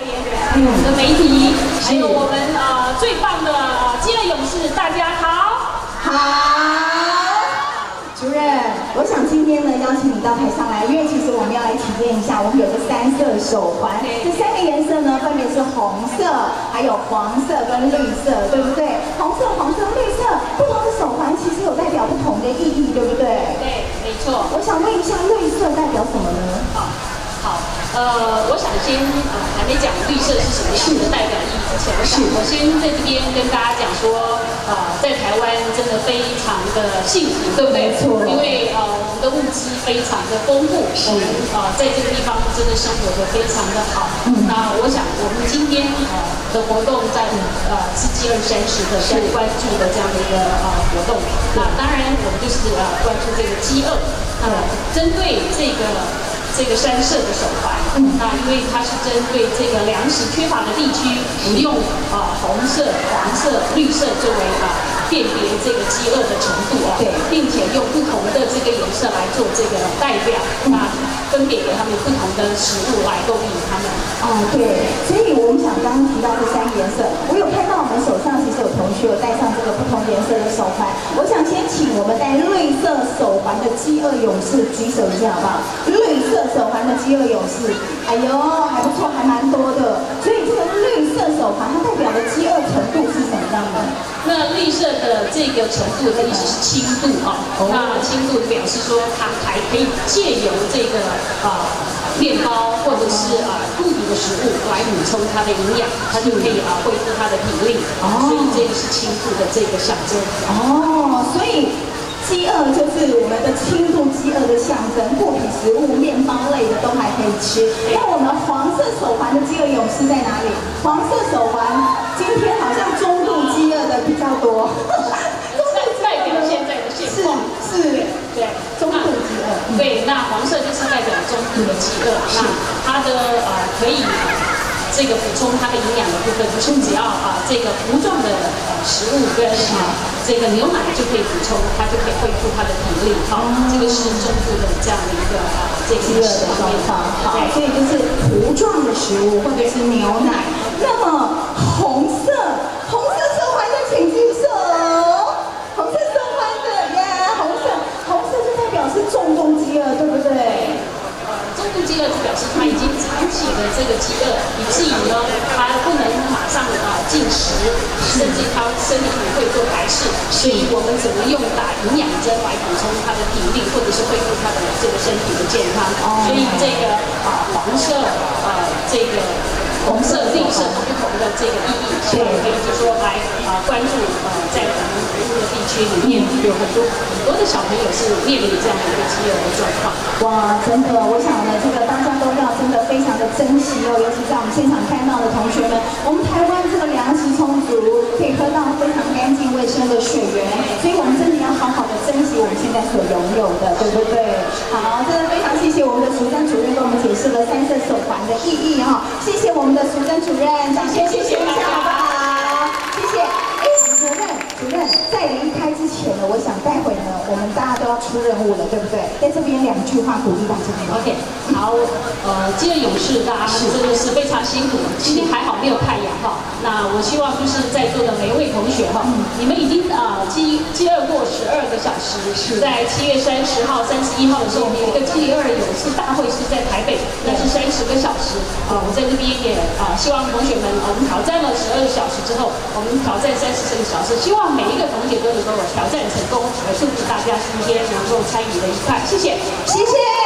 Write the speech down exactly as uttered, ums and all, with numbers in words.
还有我们的媒体，还有我们呃最棒的呃饥饿勇士，大家好。 好。 主任，我想今天呢邀请你到台上来，因为其实我们要来体验一下，我们有个三色手环，这三个颜色呢分别是红色、还有黄色跟绿色，对不对？红色、黄色、绿色，不同的手环其实有代表不同的意义，对不对？ 对，没错。 我想问一下，绿色代表什么呢？ 好，好，呃，我想先呃还没讲绿色是什么样的代表意义之前，我想我先在这边跟大家讲说，呃，在台湾真的非常的幸福，对不对？ 没错。 因为呃我们的物资非常的丰富，我们呃在这个地方真的生活的非常的好。嗯。那我想我们今天呃的活动在呃是饥饿三十的相关注的这样的一个呃活动。那当然我们就是呃关注这个饥饿，呃针对这个。 这个三色的手环，嗯，那因为它是针对这个粮食缺乏的地区，使用啊、呃、红色、黄色、绿色作为啊、呃、辨别这个饥饿的程度啊，对，并且用不同的这个颜色来做这个代表，那、嗯、分别给他们不同的食物来供应他们。 哦，对，所以我们想刚刚提到这三个颜色，我有看到我们手上其实有同学有戴上这个不同颜色的手环，我想先请我们戴绿色手环的饥饿勇士举手一下好不好？绿色。 手环的饥饿勇士，哎呦，还不错，还蛮多的。所以这个绿色手环，它代表的饥饿程度是什么样的？ 那绿色的这个程度的意思是轻度啊，哦、那轻度表示说它还可以借由这个啊、呃、面包或者是啊固体的食物来补充它的营养，它就可以啊恢复它的体力。哦，所以这个是轻度的这个象征。哦， 所以。 饥饿就是我们的轻度饥饿的象征，固体食物、面包类的都还可以吃。那我们黄色手环的饥饿勇士在哪里？黄色手环今天好像中度饥饿的比较多， 中度代表现在的现况是，对，中度饥饿。 对，那黄色就是代表中度的饥饿，那它的呃可以。 这个补充它的营养的部分，就是只要啊这个糊状的呃食物跟啊这个牛奶就可以补充，它就可以恢复它的体力。好，这个是中度的这样的一个啊这个饥饿的状况。好，所以就是糊状的食物或者是牛奶。那么红色，红色手环的请举手。红色手环的呀，红色，红色就代表是重度饥饿，对不对？ 中度饥饿就表示他已经长期的这个饥饿，以至于呢，他不能马上啊进食，甚至他身体会做排斥。所以我们怎么用打营养针来补充他的体力，或者是恢复他的这个身体的健康？所以这个啊黄色啊这个红色、绿色不同的这个意义，所以可以就说来啊关注呃在我们服务的地区里面有很多很多的小朋友是面临这样的一个饥饿的状况。 哇，真的，我想呢，这个大家都要真的非常的珍惜哦，尤其在我们现场看到的同学们，我们台湾这个粮食充足，可以喝到非常干净卫生的水源，所以我们真的要好好的珍惜我们现在所拥有的，对不对？好，真的非常谢谢我们的淑珍主任跟我们解释了三色手环的意义哈、哦，谢谢我们的淑珍主任，掌声谢谢一下好不好？谢谢。哎，主任，主任，在离开之前呢，我想待会呢，我们大家都要出任务了，对不对？在这边两句话鼓励大家。 OK， 好，呃，饥饿勇士大家真的是非常辛苦，今天还好没有太阳哈。那我希望就是在座的每一位同学哈，嗯、你们已经啊饥饥饿过十二个小时，是在七月三十号、三十一号的时候，有一个饥饿勇士大会是在台北，那是三十个小时啊。我在这边也啊，希望同学们，我们挑战了十二个小时之后，我们挑战三十个小时，希望每一个同学都能够挑战成功，也祝福大家今天能够参与的愉快，谢谢， 谢谢。